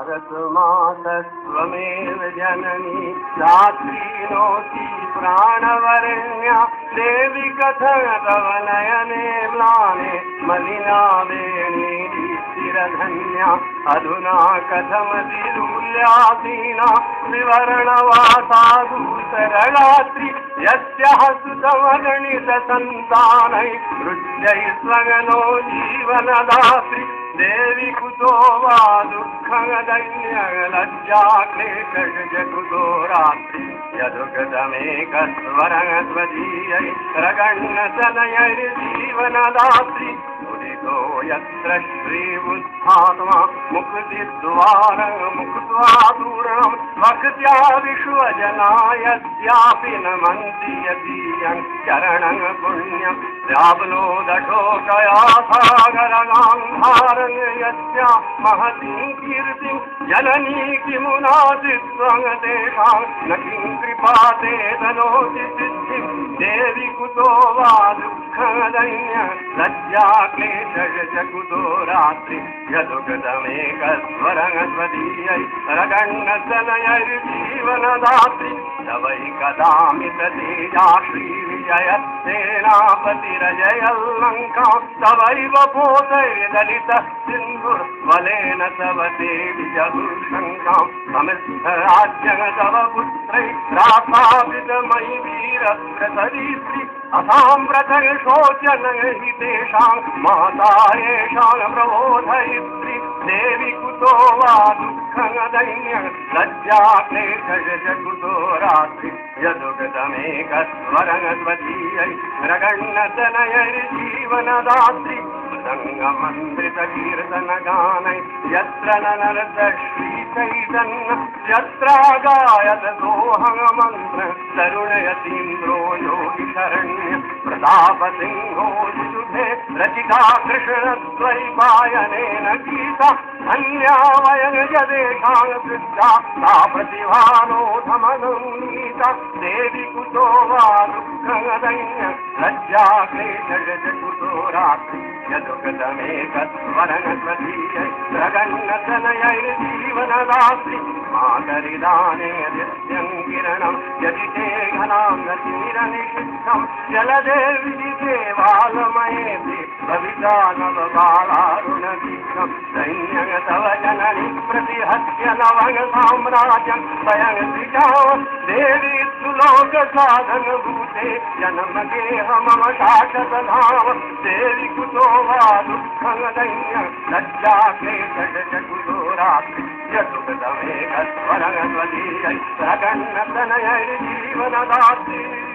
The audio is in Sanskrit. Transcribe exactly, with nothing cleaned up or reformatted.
तस्मात्त्वमेव जननी धात्रीनोति प्राणवरण्या देवी कथं तव नयने म्लाने मलिनावेणी चिरधन्या अधुना कथमतिरुल्यासीना विवरणवासा दूसररात्रि यस्याः सुतमगणितसन्तानै रुच्यै स्वगनो जीवनदात्री देवी कुतो वा दुःखदैन्यलज्जा क्लेशजकुतो रात्रि यदुगतमेकस्वरत्वदीयै रगण्यतनयैर्जीवनदात्री उदितो यत्र श्रीबुद्धात्मा मुक्तिद्वारं मुक्त्वा दूरं भक्त्या विश्वजनायस्यापि नमन्ति यदीयं चरणं पुण्यं द्यावलोदशोकया सागरगान्धारं यस्या महतीं कीर्तिं जननी किमुनादित्वं तेषां न किं कृपा ते तनोति सिद्धिं देवी कुतो वा दुःखदैन्य लज्जा क्लेशजकुतो रात्रि यदुगतमेकस्वरत्वदीयै रगण्यतनयैर्जीवनदात्री तवैकदामिततेजा श्रीविजयसेनापतिरजयल्लङ्कां तवैव पोतैर्दलितः सिन्धुर्बलेन तव ते विजहुर्शङ्कां समिद्धराज्यं तव पुत्रैः प्रापादितमयि वीरव्रतरीत्री असाम्प्रतं शोचनं हि तेषां माता येषां प्रबोधयित्री देवी कुतो वा दुःखदैन्य लज्जा क्लेशजकुतो रात्रि यदुगतमेकस्वरत्वदीयै रगण्यतनयैर्जीवनदात्री मृदङ्गमन्त्रितकीर्तनगानै यत्र ननर्दश्रीचैतन्य यत्र गायत सोऽहममन्त्र तरुणयतीन्द्रो योगिशरण्य प्रतापसिंहो शुभे रचिता कृष्णद्वैपायनेन गीता धन्या वयं यदेषां वृद्धा सा प्रतिभानोऽधमनुनीता देवी कुतो वा दुःखदैन्य लज्जा क्लेशजकुतो रात्रि यदुगतमेकस्वरत्वदीयै रगण्यतनयैर्जीवनदात्री मातरिदाने नित्यं किरणं यदि ते घनां गतिरनिषिद्धं जलदेर्विदिते बालमयेति भविता नवबालारुणदीक्षं सैन्यं तव जननि प्रतिहत्य नवं साम्राज्यं स्वयं द्विजां देवी सुलोकसाधनभूते जन्मगेह मम शाश्वतधाम देवी कुतो वा दुःखदैन्य लज्जा क्लेशजकुतो रात्रि यदुगतमेकस्वरत्वदीयै रगण्यतनयैर्जीवनदात्री